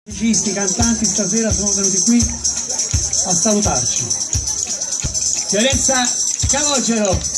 Registi, cantanti stasera sono venuti qui a salutarci. Fiorenza Calogero.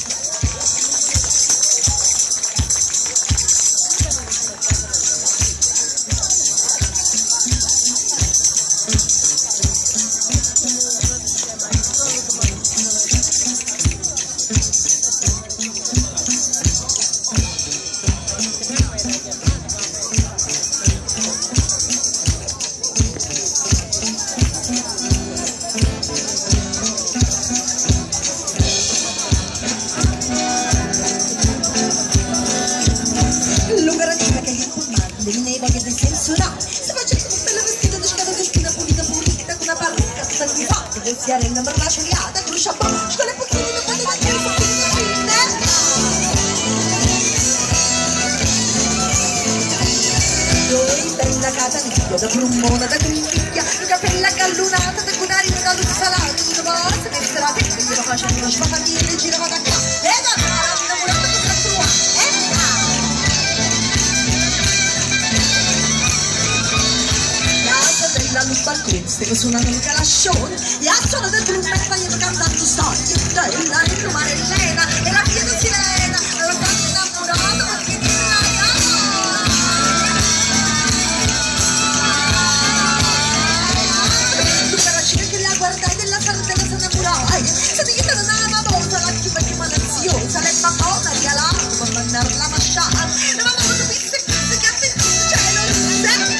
Voglio di censura se faccio tutta la vestita di scala di spina pulita pulita con una parrucca sanguifata del siarella per la sciogliata con lo shampoo con le pochine di quelle da che noi bella cataniglia da plummona da conchiglia capella callunata da cunario da luce salata tutto basta che sarà che io lo faccio uno spafandino girava da qua e da innamorata di tua la luz balcone, stiamo suonando un calascione e a suono del trombetta io cantando storie e la rinumare scena e la via di sirena e la parte innamorata perché mi tu caracina che la guardai della sardella se innamorai se ti chiede una volta la chiusa più malaziosa le bambone regalato per mandare la masciata e mamma non capisse che a te cielo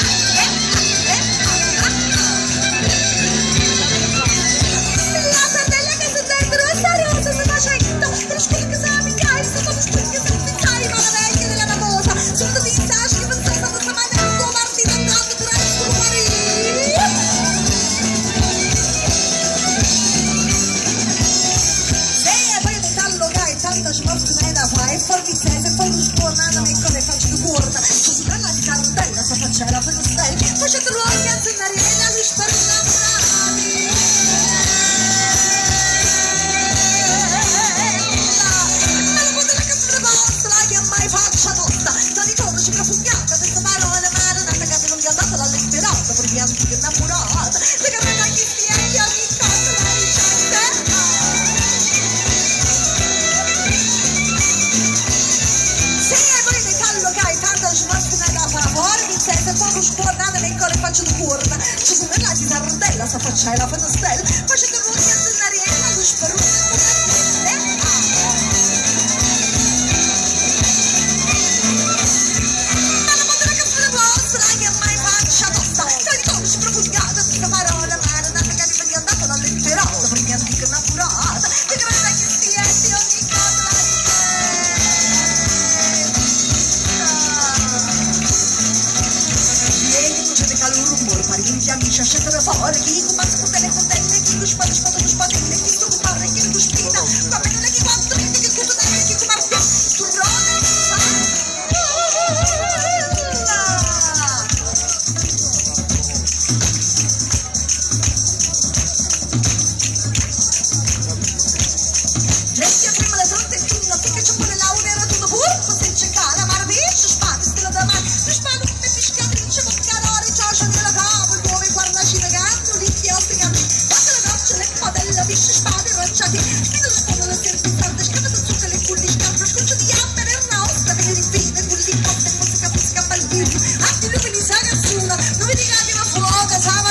la faccio stelle, facciate l'uomo che andare la luce per innamorarmi ma la può della canzone vostra che mai faccia tosta non ricordo profugnata senza parole ma non è che non mi ha dato la letterata per gli antichi innamorata le camera che si è che ogni cosa la ricette se voi ne callo che hai tanto smarto da favore se poco scuornata nel cuore faccio di curva ci sono la sardella sta faccia e la foto stella facendo voi che andare la luce per ma la moda canzone vostra che mai faccia tosta se ricordo profugnata senza parola ma non è che mi è andato la letterata per gli antichi innamorata che grande che si è di ogni cosa la gli amici scettano fuori chi combatte con delle contelle chi lo spade spade lo spadelle chi tu parla chi lo spina va bene chi quanto che tutto da chi combatte tu rode letti prima le fronte fino finché c'è pure la un'era tutto pur se c'è cala ma bici spade stella da mano lo spado come pisciatrice con calore ciao nella cava la bisce spade racciate spino lo sfondo del serpentante scavato zucca le culli scambio scuccio di ambere e rossa che di fine culli di cotte musica fresca balbino atti lumini sa nessuna non vedi che arriva fuoco